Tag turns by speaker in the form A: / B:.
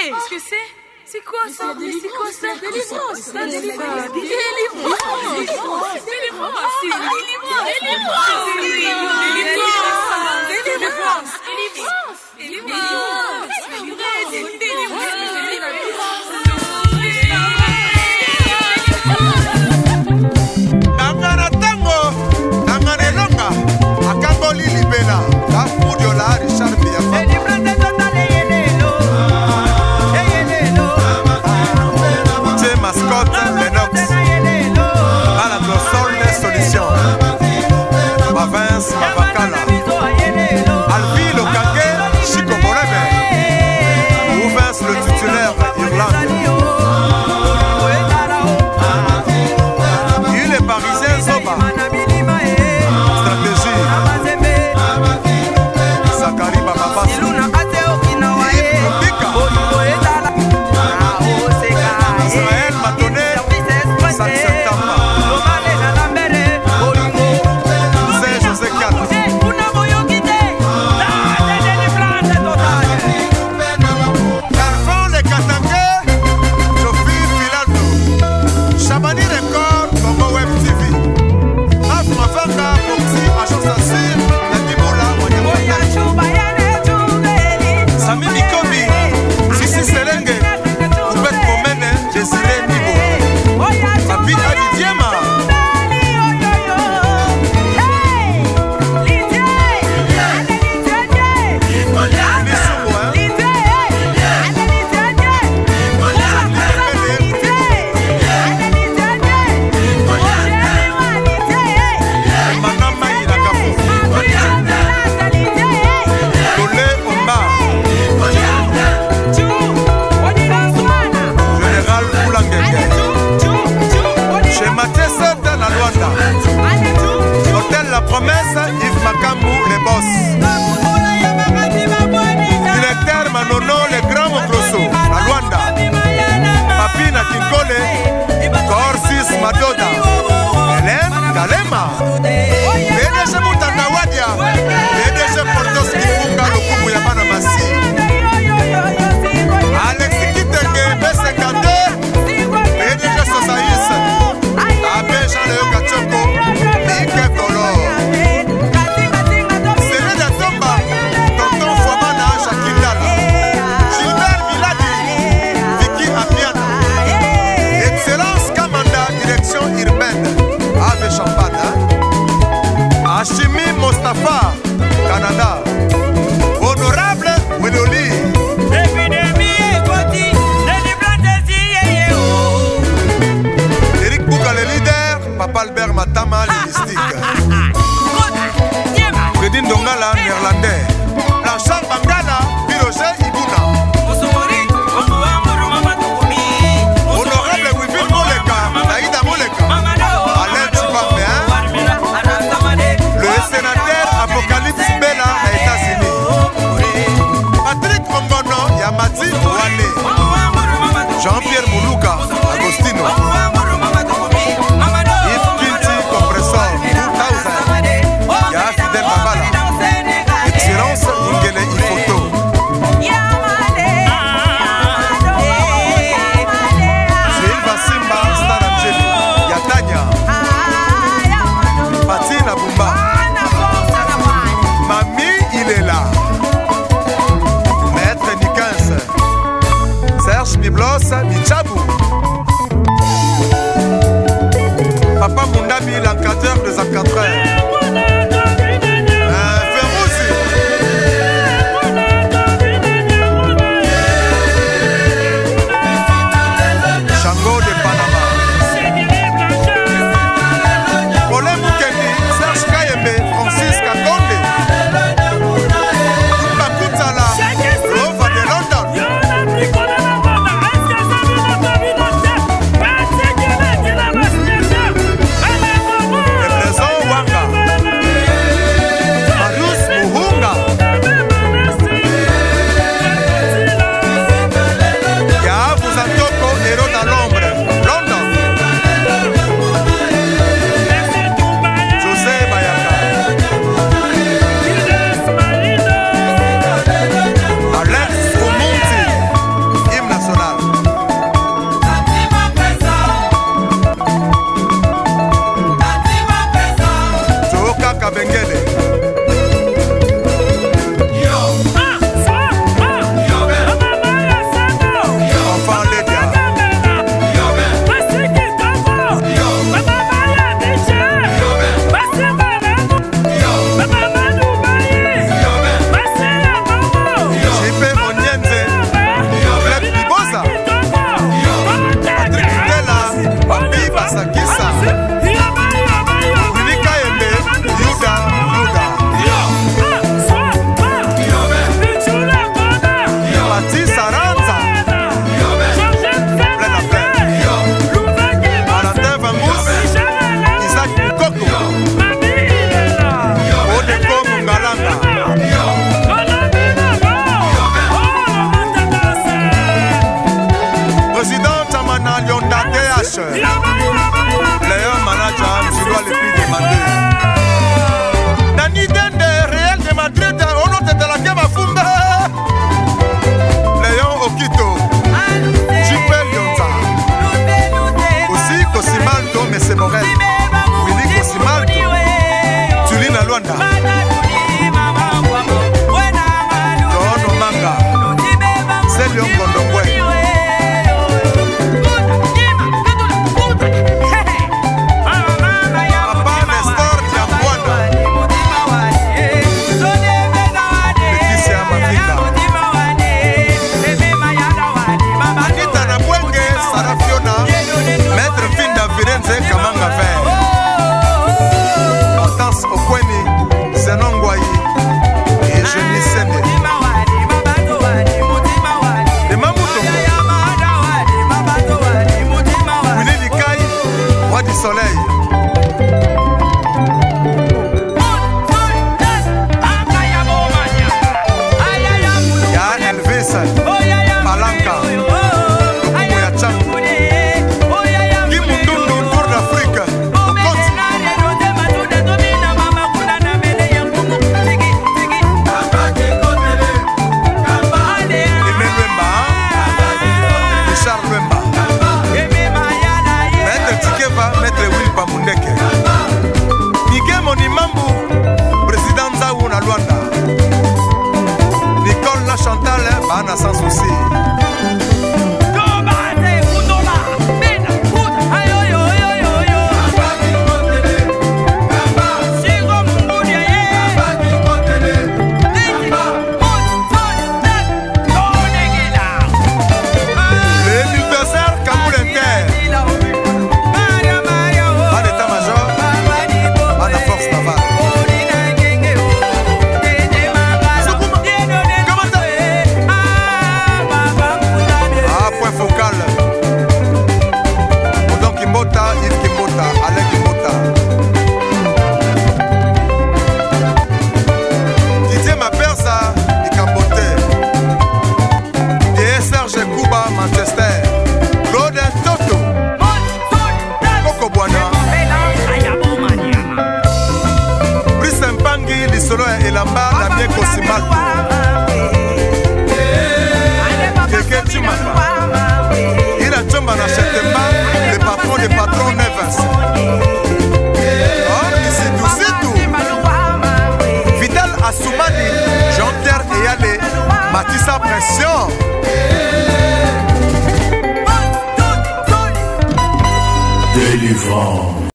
A: Qu'est-ce que c'est? C'est quoi ça? Mais c'est quoi ça? Délivrance.
B: l'encadreur des encadreurs. Wanga Saranza. Plein à plein. Valentin Vangous. Isaac Mukoko. Odeko Mungalanga. Président Tamana Lyonda TH. Léon Manaja, Mzilwa Lepi demandé. Dani Dende, Real de Madrid, au nom de la Gama Fumba. Léon Okito. Jipel Lyonza. Aussi Cosimalto, mais c'est Morel. Willy Cosimalto. Tulina Luanda. Tono Manga. Selio Gondongwe. Soleil. Ya Elvis Palanca Oumuya Changu Kimundundu Tour d'Afrique Aimé Lwemba Richard Lwemba Maître Tikeva Maître Wilpa Mundeke Nike Monimambu Président Nzaou na Luanda Nicole La Chantal Bana sans souci Solo Elamba, la bien Cosimalto. Keke Chimapa. Il a Chomba na Chetemba, le patron des patrons Nevers. Or, c'est tout. Vidal Assoumani, Jean-Pierre Eyale, Matissa Pression.
C: Délivrant.